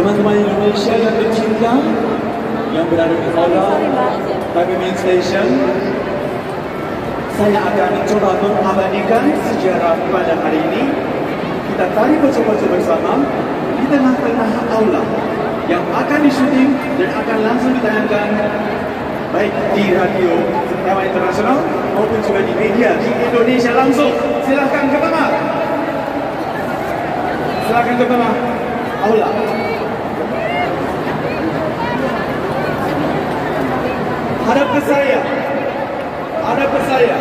Teman-teman Indonesia yang tercinta, yang berada di Aula Taipei Main Station, saya akan mencoba mengabadikan sejarah pada hari ini. Kita tarik foto-foto bersama di tengah-tengah aula yang akan disyuting dan akan langsung ditayangkan baik di radio Taiwan Internasional maupun juga di media di Indonesia langsung. Silakan ke tengah. Silakan ke tengah aula. Hadap ke saya. Hadap ke saya.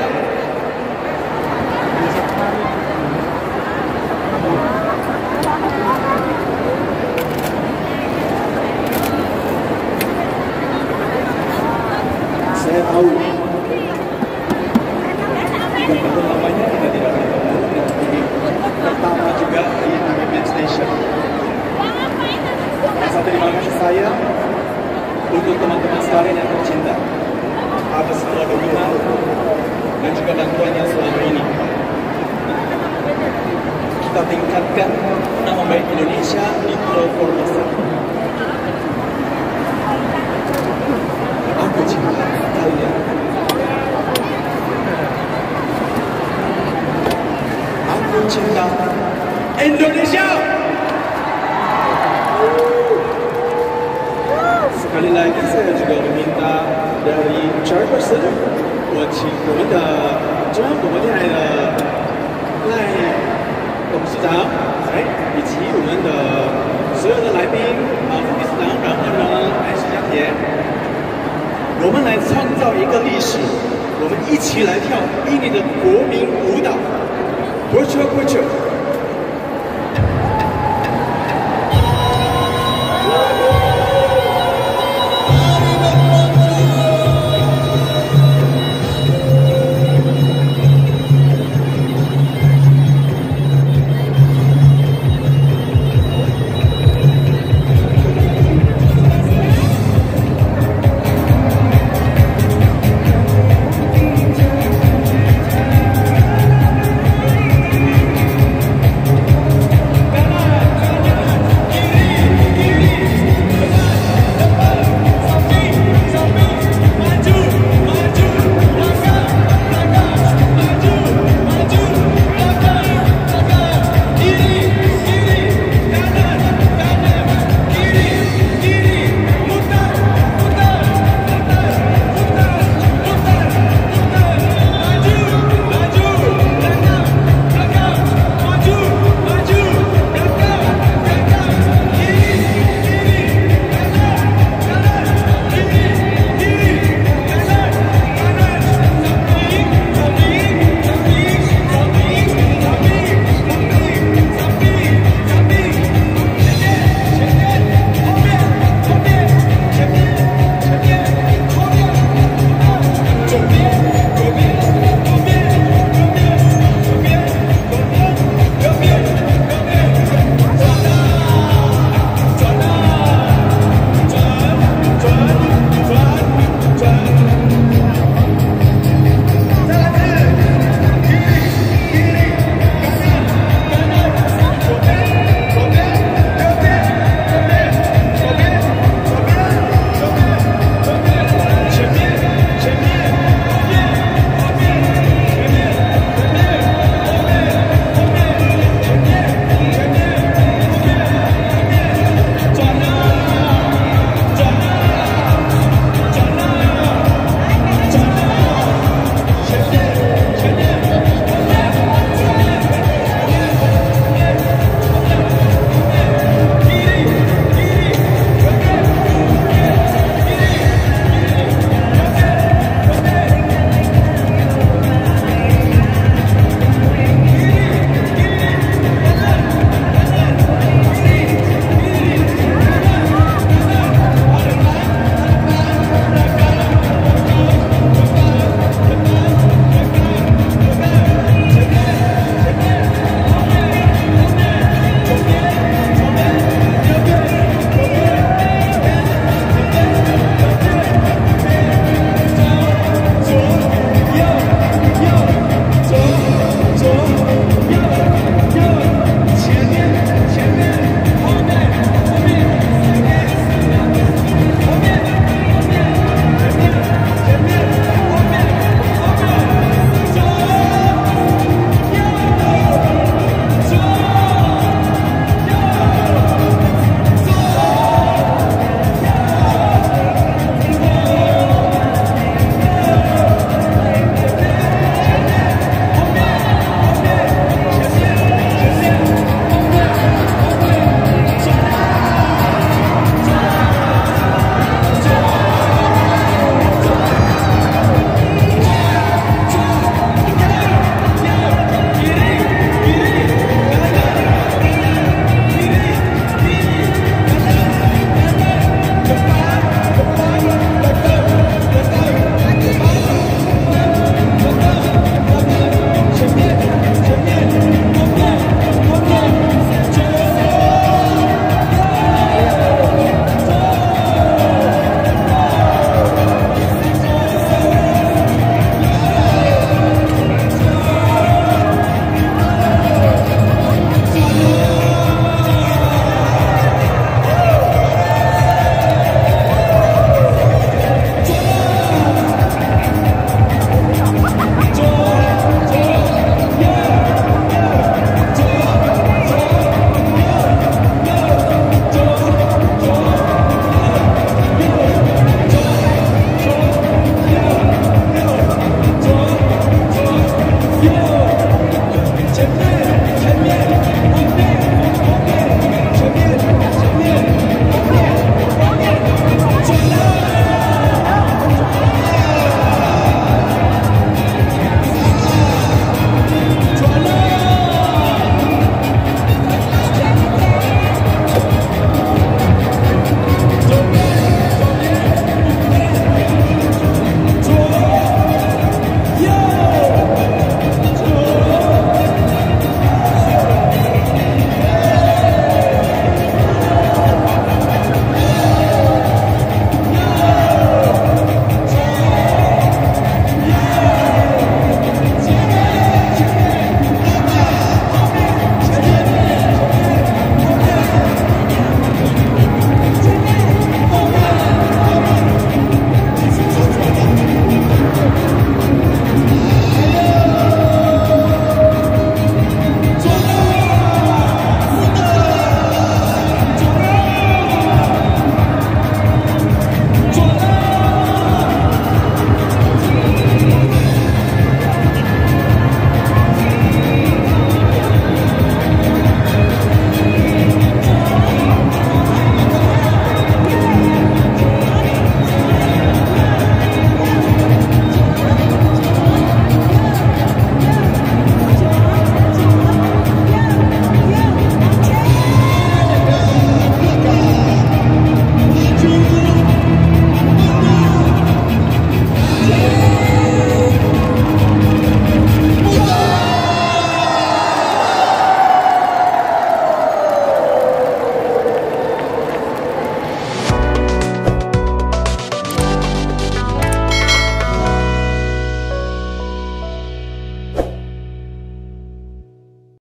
Saya tahu betul namanya kita tidak tahu, ini pertama juga di Taipei Main Station. Rasa terima kasih saya untuk teman-teman sekalian yang tercinta atas semua dukungan dan juga bantuan yang selama ini. Kita tingkatkan nama baik Indonesia di Pulau Formosa. Aku cinta kalian. Aku cinta Indonesia. Sekali lagi saya juga meminta dari chairperson， 我请我们的中央广播电台的赖董事长，以及我们的所有的来宾副理事长冉鹤荣、石家田，我们来创造一个历史，我们一起来跳印尼的国民舞蹈 ，Virtual Culture。